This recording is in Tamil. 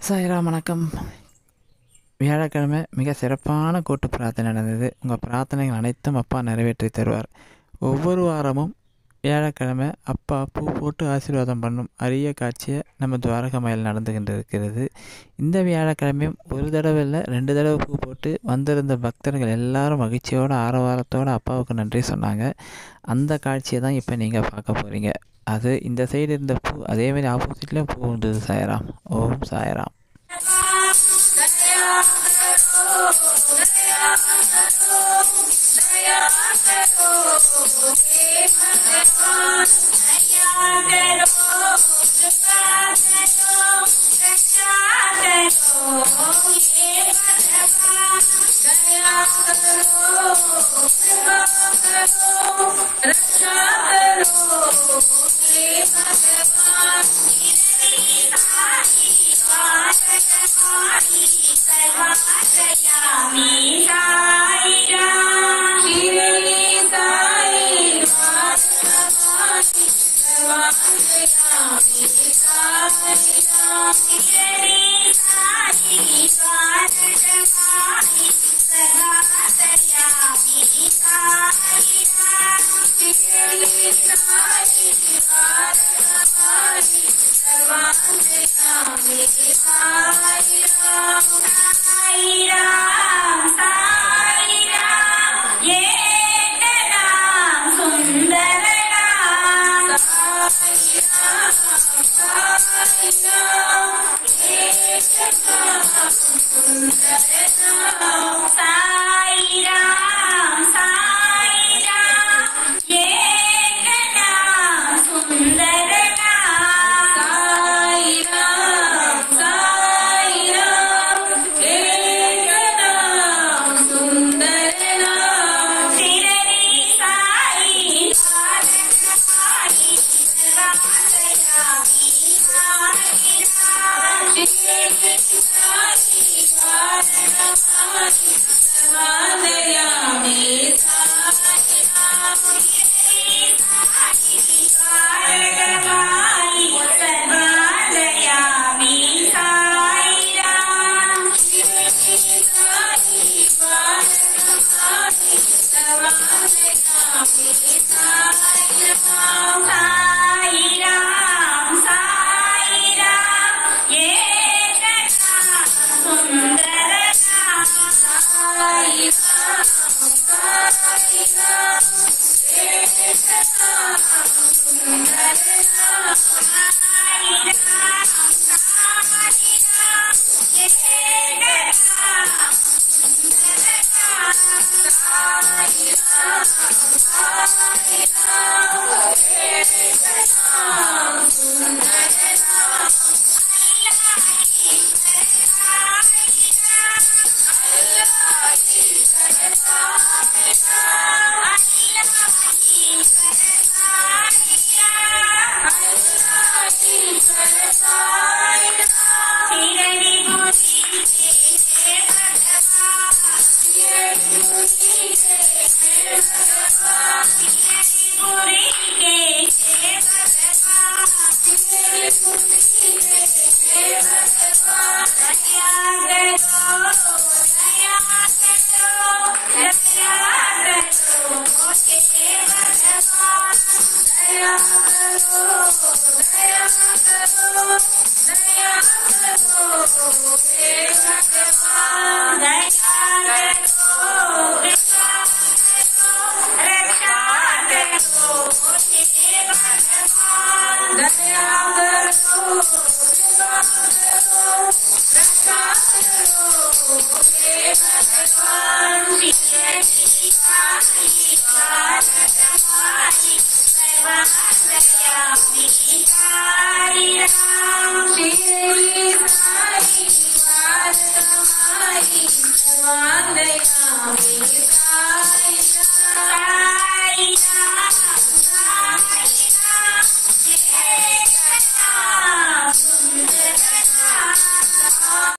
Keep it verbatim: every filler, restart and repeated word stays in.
சாய்ராம் வணக்கம். வியாழக்கிழமை மிக சிறப்பான கூட்டு பிரார்த்தனை நடந்தது. உங்கள் பிரார்த்தனைகள் அனைத்தும் அப்பா நிறைவேற்றி தருவார். ஒவ்வொரு வாரமும் வியாழக்கிழமை அப்பா பூ போட்டு ஆசீர்வாதம் பண்ணும் அரிய காட்சியை நம்ம துவாரகமாயில் நடந்துகிட்டு இருக்கிறது. இந்த வியாழக்கிழமையும் ஒரு தடவை இல்லை ரெண்டு தடவை பூ போட்டு வந்திருந்த பக்தர்கள் எல்லாரும் மகிழ்ச்சியோடு ஆரவாரத்தோடு அப்பாவுக்கு நன்றி சொன்னாங்க. அந்த காட்சியை தான் இப்போ நீங்கள் பார்க்க போகிறீங்க. அது இந்த சைடு இருந்த பூ அதேமாதிரி ஆப்போசிட்லேயும் பூ இருந்தது. சாய்ராம். ஓம் சாய்ராம்.